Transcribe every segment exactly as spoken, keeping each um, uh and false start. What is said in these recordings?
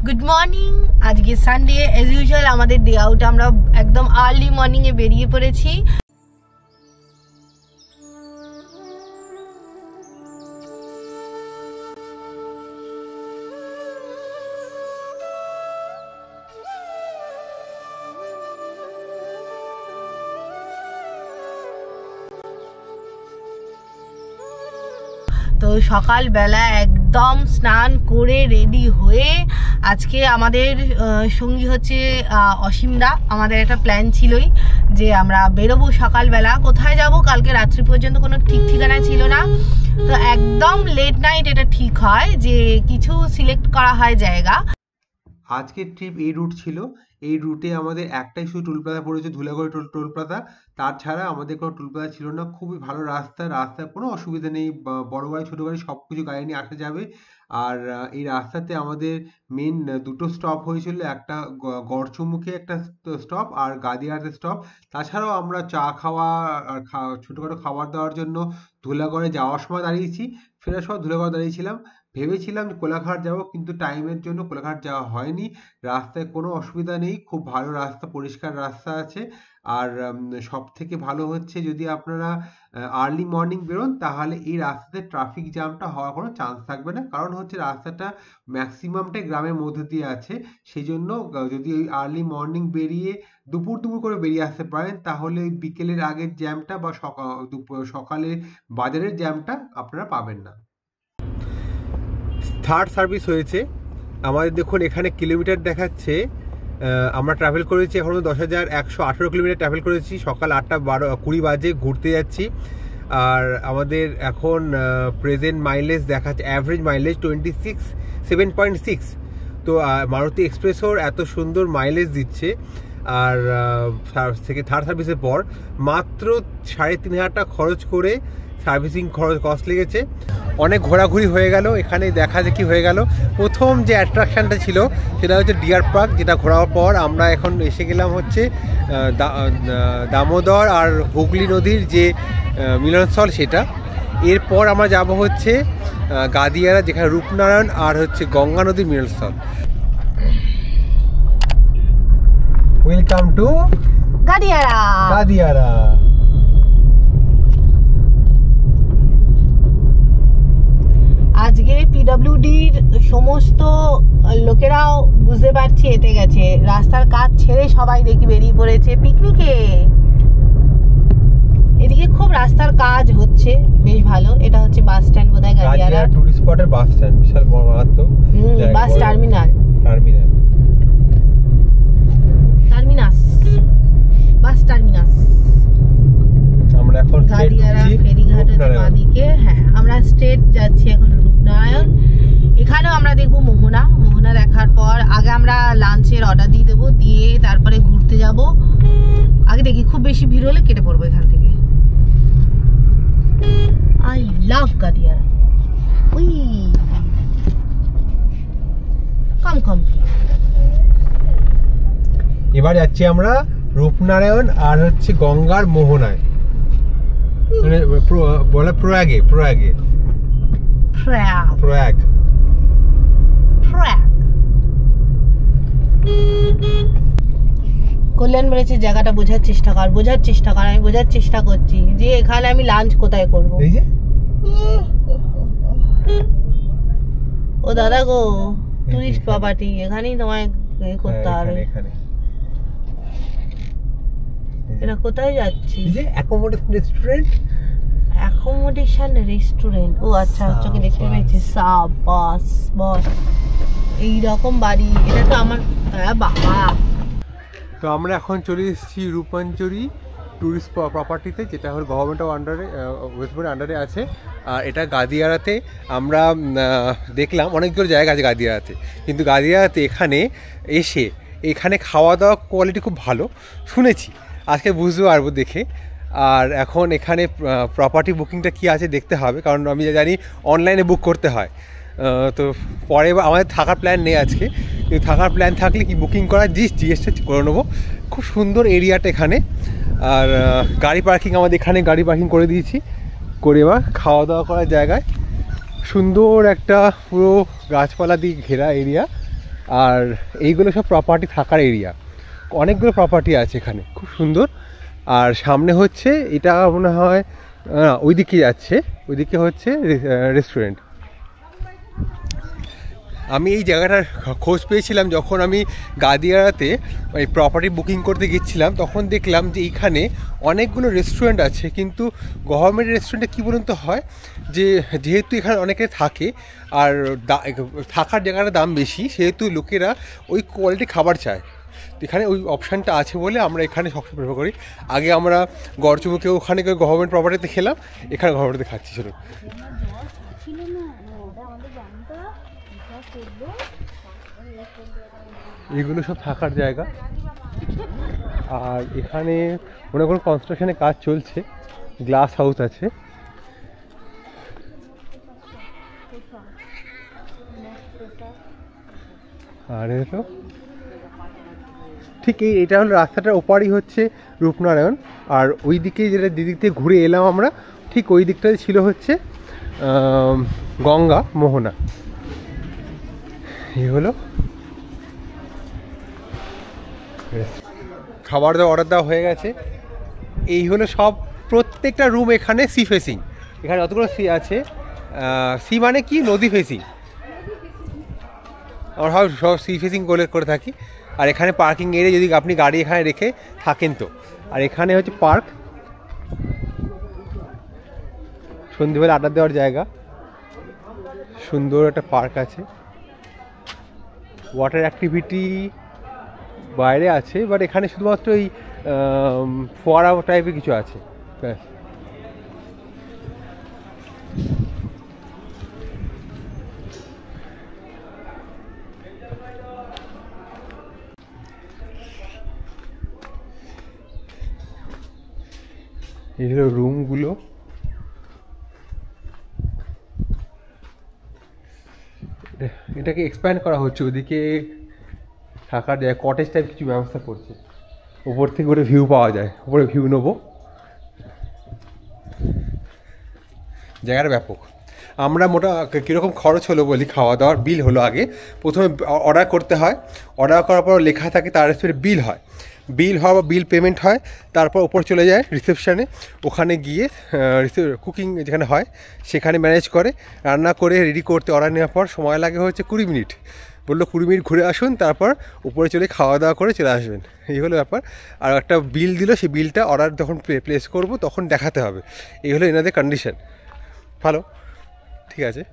Good morning. আজকে Sunday as usual আমাদের day out, আমরা একদম আর্লি মর্নিং এ বেরিয়ে পড়েছি। তো সকালবেলা একদম স্নান করে রেডি হয়ে আজকে আমাদের সঙ্গী হচ্ছে অসীমদা। আমাদের একটা প্ল্যান ছিলই যে আমরা বেরোবো সকালবেলা, কোথায় যাব কালকে রাত্রি পর্যন্ত কোনো ঠিক ঠিকানা ছিল না। তো একদম লেট নাইট এটা ঠিক হয় যে কিছু সিলেক্ট করা হয় জায়গা। আজকের ট্রিপ এই রুট ছিল। এই রুটে আমাদের একটাই শুধু টোল প্লাজা পড়েছে, ধুলাগড় টোল টোল প্লাজা। তাছাড়া আমাদের কোনো টোল প্লাজা ছিল না। খুবই ভালো রাস্তা, রাস্তায় কোনো অসুবিধা নেই, বড় গাড়ি ছোটো গাড়ি সব কিছু গাড়ি নিয়ে আসা যাবে। আর এই রাস্তাতে আমাদের মেন দুটো স্টপ হয়েছিল, একটা গড়চুমুখে একটা স্টপ আর গাদিয়াতে স্টপ। তাছাড়াও আমরা চা খাওয়া আর ছোটোখাটো খাবার দেওয়ার জন্য ধুলাগড়ে যাওয়ার সময় দাঁড়িয়েছি, ফেরার সময় ধুলাগড় দাঁড়িয়েছিলাম। ভেবেছিলাম কোলাঘাট যাব, কিন্তু টাইমের জন্য কোলাঘাট যাওয়া হয়নি। রাস্তায় কোনো অসুবিধা নেই, খুব ভালো রাস্তা, পরিষ্কার রাস্তা আছে। আর সব থেকে ভালো হচ্ছে যদি আপনারা আর্লি মর্নিং বেরোন তাহলে এই রাস্তাতে ট্রাফিক জ্যামটা হওয়ার কোনো চান্স থাকবে না। কারণ হচ্ছে রাস্তাটা ম্যাক্সিমামটাই গ্রামের মধ্যে দিয়ে আছে, সেই জন্য যদি ওই আর্লি মর্নিং বেরিয়ে দুপুর দুপুর করে বেরিয়ে আসতে পারেন তাহলে ওই বিকেলের আগের জ্যামটা বা সকাল দুপুর সকালে বাজারের জ্যামটা আপনারা পাবেন না। থার্ড সার্ভিস হয়েছে আমাদের। দেখুন এখানে কিলোমিটার দেখাচ্ছে, আমরা ট্রাভেল করেছি এখনও দশ হাজার একশো আঠেরো কিলোমিটার ট্রাভেল করেছি। সকাল আটটা বারো কুড়ি বাজে ঘুরতে যাচ্ছি। আর আমাদের এখন প্রেজেন্ট মাইলেজ দেখাচ্ছে, average mileage twenty six seven point six. তো মারুতি এক্সপ্রেসোর এত সুন্দর মাইলেজ দিচ্ছে। আর থেকে থার্ড সার্ভিসের পর মাত্র সাড়ে তিন হাজার টাকা খরচ করে সার্ভিসিং খরচ কস্ট লেগেছে। অনেক ঘোরাঘুরি হয়ে গেল, এখানে দেখা যে কি হয়ে গেল। প্রথম যে অ্যাট্রাকশানটা ছিল সেটা হচ্ছে ডিয়ার পার্ক, যেটা ঘোরার পর আমরা এখন এসে গেলাম হচ্ছে দামোদর আর হুগলি নদীর যে মিলনস্থল সেটা। এরপর আমরা যাব হচ্ছে গাদিয়ারা, যেখানে রূপনারায়ণ আর হচ্ছে গঙ্গা নদীর মিলনস্থল। Welcome to Gadiara Gadiara. আজকে পিডব্লিউডির সমস্ত লোকেরাও বুঝতে পারছি এতে গেছে, রাস্তার কাজ ছেড়ে সবাই দেখি বেরিয়ে পড়েছে পিকনিকে। এদিকে খুব রাস্তার কাজ হচ্ছে, বেশ ভালো। এটা হচ্ছে বাস স্ট্যান্ড বোধহয়, গাদিয়ারা টুরিস্ট স্পটের বাস স্ট্যান্ড, বিশাল বড় মারাত্মক bus terminal terminal terminus bus terminus. আমরা এখন গাদিয়ারা ফেরিঘাটের বাঁদিকে, হ্যাঁ আমরা স্ট্রেট যাচ্ছি এখন রূপনারায়ণ। এখানেও আমরা দেখবো মোহনা। মোহনা দেখার পর আগে আমরা লাঞ্চের অর্ডার দিয়ে দেবো, দিয়ে তারপরে ঘুরতে যাব। আগে দেখি খুব বেশি ভিড় হলে কেটে পড়বো এখান থেকে। I love Gadiara. We come come. এবার যাচ্ছি আমরা রূপনারায়ণ আর হচ্ছে গঙ্গার মোহনায়, মানে বলে প্রয়াগে প্রয়াগে প্রয়াগ প্রয়াগ প্রয়াগ কল্যাণ বলেছে জায়গাটা বোঝার চেষ্টা কর, বোঝার চেষ্টা কর। আমি বোঝার চেষ্টা করছি যে এখানে আমি লাঞ্চ কোথায় করবো। এই যে ও দাদা গো, টুরিস্ট প্রপার্টি, এখানেই তোমায় করতে হবে। এটা কোথায় যাচ্ছি? Accommodation restaurant. অ্যাকোমোডেশন রেস্টুরেন্ট, ও আচ্ছা, চোখে দেখতে পেয়েছি। সাবাস বস, এইরকম বাড়ি। এটা তো আমার বাবা। তো আমরা এখন চলে এসেছি রূপাঞ্জলি ট্যুরিস্ট প্রপার্টিতে, যেটা হল গভর্নমেন্ট অফ আন্ডারে ওয়েস্ট বেঙ্গল আন্ডারে আছে। আর এটা গাদিয়ারাতে আমরা দেখলাম অনেকগুলো জায়গা আছে গাদিয়ারাতে, কিন্তু গাদিয়ারাতে এখানে এসে এখানে খাওয়া দাওয়া কোয়ালিটি খুব ভালো শুনেছি, আজকে বুঝতে পারবো দেখে। আর এখন এখানে প্রপার্টি বুকিংটা কী আছে দেখতে হবে, কারণ আমি জানি অনলাইনে বুক করতে হয়। তো পরে আমাদের থাকার প্ল্যান নেই আজকে, কিন্তু থাকার প্ল্যান থাকলে কি বুকিং করার জিস জিএসটা করে নেবো। খুব সুন্দর এরিয়াটা এখানে। আর গাড়ি পার্কিং আমাদের এখানে গাড়ি পার্কিং করে দিয়েছি, করে এবার খাওয়া দাওয়া করার জায়গায় সুন্দর একটা পুরো গাছপালা দিয়ে ঘেরা এরিয়া। আর এইগুলো সব প্রপার্টি থাকার এরিয়া, অনেকগুলো প্রপার্টি আছে এখানে, খুব সুন্দর। আর সামনে হচ্ছে এটা মনে হয় ওইদিকে যাচ্ছে, ওইদিকে হচ্ছে রেস্টুরেন্ট। আমি এই জায়গাটার খোঁজ পেয়েছিলাম যখন আমি গাদিয়ারাতে ওই প্রপার্টি বুকিং করতে গেছিলাম, তখন দেখলাম যে এইখানে অনেকগুলো রেস্টুরেন্ট আছে, কিন্তু গভর্নমেন্ট রেস্টুরেন্টে কী বলুন তো হয় যে যেহেতু এখানে অনেকে থাকে আর থাকার জায়গাটার দাম বেশি, সেহেতু লোকেরা ওই কোয়ালিটি খাবার চায়। এখানে ওই অপশানটা আছে বলে আমরা এখানে সবসময় প্রেফার করি। আগে আমরা গড়চুমুকে ওখানে গভর্নমেন্ট প্রপার্টিতে খেলাম, এখানে গভর্নমেন্টে খাচ্ছি। চলো, এগুলো সব থাকার জায়গা। আর এখানে মনে করুন কনস্ট্রাকশনের কাজ চলছে, গ্লাস হাউস আছে। আর এলো ঠিক এই এটা হলো রাস্তাটার ওপারই হচ্ছে রূপনারায়ণ। আর ওই দিকে যেটা দিদিক থেকে ঘুরে এলাম আমরা, ঠিক ওই দিকটাতে ছিল হচ্ছে গঙ্গা মোহনা। এই হলো খাবার দাওয়া অর্ডার দেওয়া হয়ে গেছে। এই হলো সব, প্রত্যেকটা রুম এখানে সি ফেসিং। এখানে যতগুলো সি আছে, সি মানে কি নদী ফেসিং, আমরা সব সব সি ফেসিং করে করে থাকি। আর এখানে পার্কিং এরিয়া, যদি আপনি গাড়ি এখানে রেখে থাকেন তো। আর এখানে হচ্ছে পার্ক, সন্ধ্যেবেলা আড্ডা দেওয়ার জায়গা, সুন্দর একটা পার্ক আছে। ওয়াটার অ্যাক্টিভিটি বাইরে আছে, বাট এখানে শুধুমাত্র এই ফোয়ারা টাইপের কিছু আছে ব্যাস। এই হলো রুমগুলো। এটাকে এক্সপ্যান্ড করা হচ্ছে, ওদিকে থাকার যায় কটেজ টাইপ কিছু ব্যবস্থা করছে, উপর থেকে করে ভিউ পাওয়া যায়, উপরে ভিউ নেবো। জায়গাটা ব্যাপক। আমরা মোটা কীরকম খরচ হলো বলি, খাওয়া দাওয়ার বিল হলো আগে। প্রথমে অর্ডার করতে হয়, অর্ডার করার পর লেখা থাকে তার রেসিপির বিল হয়, বিল হওয়া বা বিল পেমেন্ট হয়, তারপর ওপর চলে যায় রিসেপশানে। ওখানে গিয়ে কুকিং যেখানে হয় সেখানে ম্যানেজ করে, রান্না করে রেডি করতে অর্ডার নেওয়ার পর সময় লাগে হচ্ছে কুড়ি মিনিট। বললো কুড়ি মিনিট ঘুরে আসুন, তারপর উপরে চলে খাওয়া দাওয়া করে চলে আসবেন, এই হলো ব্যাপার। আর একটা বিল দিল, সেই বিলটা অর্ডার যখন প্লেস করব তখন দেখাতে হবে। এই হলো এনাদের কন্ডিশন। ভালো, ঠিক আছে।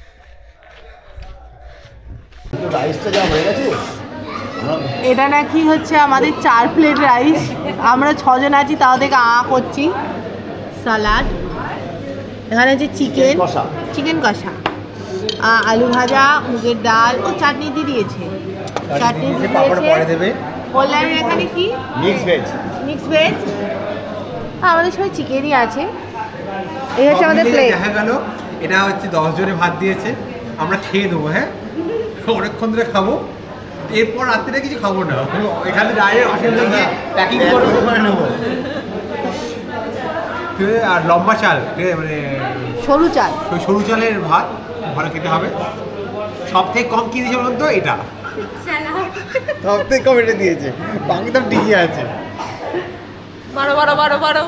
এটা নাকি হচ্ছে আমাদের চার প্লেট রাইস, আমরা ছজন আছি, তাও থেকে আ করছি। সালাড, এখানে হচ্ছে চিকেন চিকেন কষা, আলু ভাজা, মুগের ডাল ও চাটনি দিয়ে দিয়েছে, চাটনি দিয়েছে। বললাম এখানে কি মিক্স ভেজ, মিক্স ভেজ। আমাদের সবাই চিকেনই আছে। এই হচ্ছে আমাদের প্লেট। দেখা গেল এটা হচ্ছে দশ জনে ভাত দিয়েছে, আমরা খেয়ে দেবো। হ্যাঁ, অনেকক্ষণ ধরে খাবো, এরপর রাত্রিটা কিছু খাবো না, এখানে ডাইরেক্ট অসুবিধা গিয়ে প্যাকিং করে করে নেবো। আর লম্বা চাল, মানে সরু চাল, ওই সরু চালের ভাত ভালো খেতে হবে। সব থেকে কম কি দিয়েছে বলুন তো, এটা সব থেকে কম এটা দিয়েছে, বাকি তো ঠিকই আছে। বারো বারো বারো বারো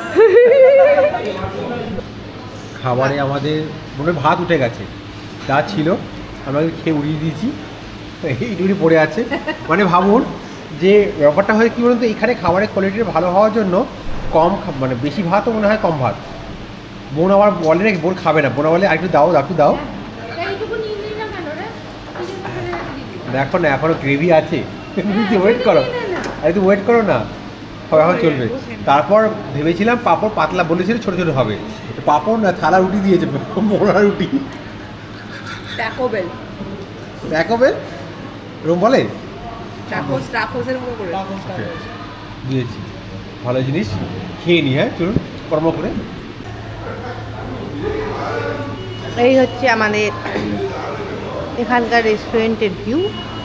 খাবারে আমাদের মনে ভাত উঠে গেছে, যা ছিল আমরা খেয়ে উড়িয়ে দিয়েছি, এইটুকুনি পড়ে আছে। মানে ভাবুন যে ব্যাপারটা হয় কী বলুন তো, এখানে খাবারের কোয়ালিটিটা ভালো হওয়ার জন্য কম, মানে বেশি ভাতও মনে হয় কম ভাত। বোন আবার বলে না, বোন খাবে না, বোন বলে আর একটু দাও একটু দাও। দেখো না এখনো গ্রেভি আছে, ওয়েট করো, আর একটু ওয়েট করো না, এখন চলবে। তারপর ভেবেছিলাম পাঁপড় পাতলা বলেছিল ছোটো ছোটো হবে, পাঁপড় না থালা রুটি দিয়েছে, মোড়া রুটি। ট্যাকোবেল রুম বলে দিয়েছি, ভালো জিনিস, খেয়ে নি। হ্যাঁ চলুন কর্ম করে। এই হচ্ছে আমাদের এখানকার রেস্টুরেন্টের ভিউ।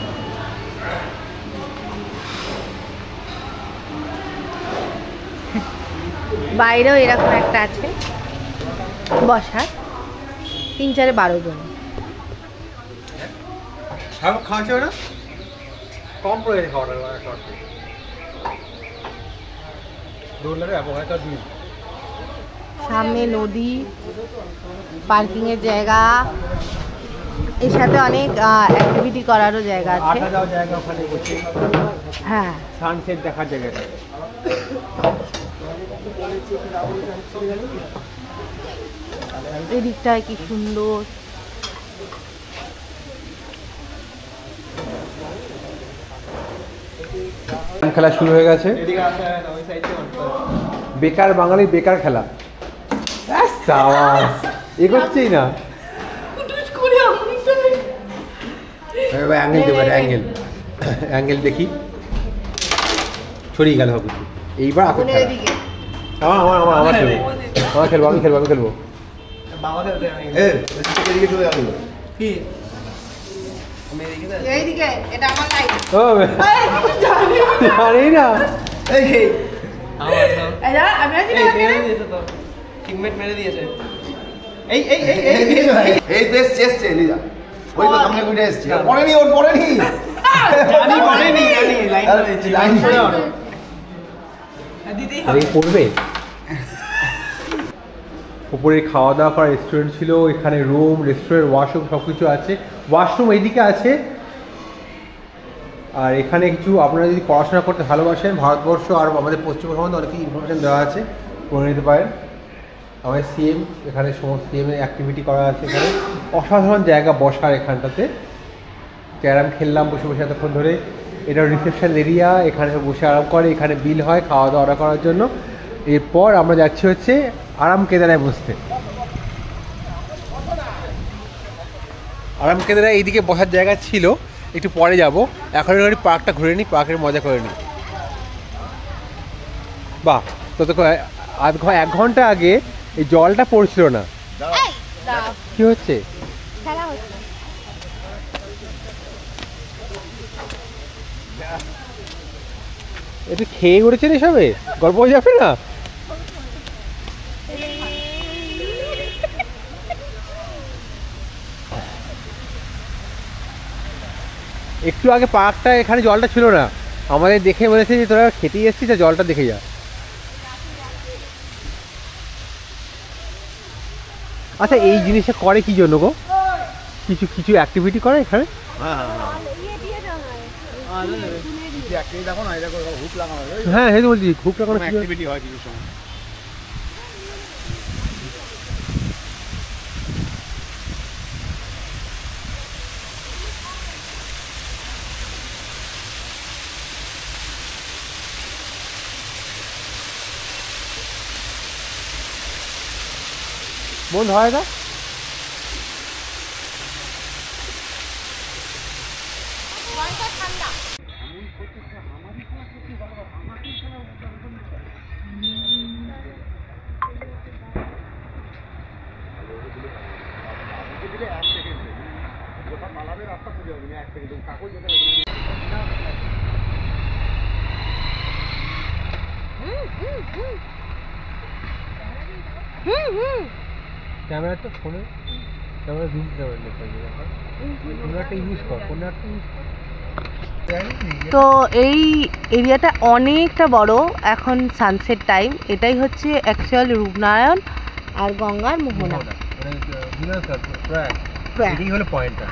বাইরেও এরকম একটা আছে বসার, তিন চারে বারো জন। সব খাওয়া ছিল না, কম পড়ে গেছে খাওয়াটা শর্ট দৌড়লে অ্যাভোকাডো দিন। সামনে নদী, পার্কিং এর জায়গা, এর সাথে অনেক অ্যাক্টিভিটি করারও জায়গা আছে। আটা যাওয়ার জায়গা ওখানে বসে, হ্যাঁ সানসেট দেখার জায়গাটা। এদিকটায় কি সুন্দর। খেলা শুরু হয়ে গেছে, বেকার বাঙালি বেকার খেলা এগোচ্ছেই না। অ্যাঙ্গেল দেবো, অ্যাঙ্গেল অ্যাঙ্গেল দেখি, ছড়িয়ে গেল হবে। এইবার আমার আমার আমার আমার খেলবো, আমার খেলবো, আমি খেলবো, আমি খেলবো। জানি না টিমমেট মেরে দিয়েছে। এই এই এই এই এই বেশ চেষ্টা এলিজা ওই তো সামনে গুড়ে এসেছে পড়েনি ওর পড়েনি জানি পড়েনি জানি লাইন লাইন পড়ে ওর দিতেই হবে পড়বে। উপরে খাওয়া দাওয়া করার রেস্টুরেন্ট ছিল, এখানে রুম, রেস্টুরেন্ট, ওয়াশরুম সব কিছু আছে। ওয়াশরুম এইদিকে আছে। আর এখানে কিছু আপনারা যদি পড়াশোনা করতে ভালোবাসেন, ভারতবর্ষ আর আমাদের পশ্চিমবঙ্গ সম্বন্ধে অনেক কিছু ইনফরমেশান দেওয়া আছে, পড়ে নিতে পারেন। আমাদের সিএম, এখানে সমস্ত সিএমের অ্যাক্টিভিটি করা আছে। এখানে অসাধারণ জায়গা বসার, এখানটাতে ক্যারাম খেললাম বসে বসে এতক্ষণ ধরে। এটা রিসেপশন এরিয়া, এখানে বসে আরাম করে, এখানে বিল হয় খাওয়া দাওয়া অর্ডার করার জন্য। এরপর আমরা যাচ্ছি হচ্ছে আরাম কেদারায় বসতে। আরাম কেদারায় এইদিকে বসার জায়গা ছিল, একটু পরে যাব। এখন একটু পার্কটা ঘুরে নিই, পার্কের মজা করে নিই। বাহ, ততক্ষণ আধ ঘন্টা এক ঘন্টা আগে এই জলটা পড়ছিল না। কি হচ্ছে? একটু খেয়ে উঠেছেন এসবে, গল্প হয়ে যাবে না? একটু আগে পার্কটা এখানে জলটা ছিল না, আমাদের দেখে বলেছে যে তোরা খেতেই এসছিস, জলটা দেখে যা। আচ্ছা, এই জিনিসটা করে কি জন্য গো? কিছু কিছু অ্যাক্টিভিটি করে এখানে? হ্যাঁ হ্যাঁ বলছি, হুক লাগানো অ্যাক্টিভিটি হয় কিছু সময়। বন্ধ হয় না? ক্যামেরা তো ফোনে ক্যামেরা জুম ক্যামেরাটা ইউজ কর, ফোনে একটা ইউজ কর। তো এই এরিয়াটা অনেকটা বড়। এখন সানসেট টাইম, এটাই হচ্ছে অ্যাকচুয়াল রূপনারায়ণ আর গঙ্গার মোহনা। এটাই হলো পয়েন্টটা।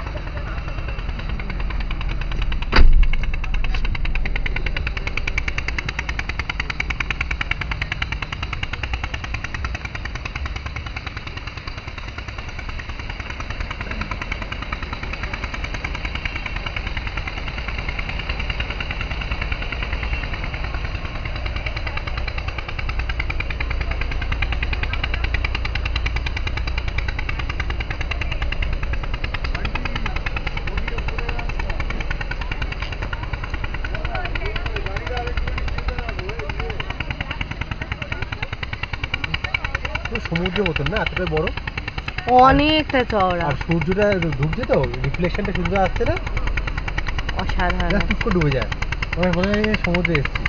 সমুদ্রের মতন না, এতটাই বড়, অনেকটা চওড়া। আর সূর্যটা ঢুকছে তো, রিফ্লেকশনটা সুন্দর আসছে না, অসাধারণ। টুক করে ডুবে যায়। আমার মনে হয় সমুদ্রে এসেছি।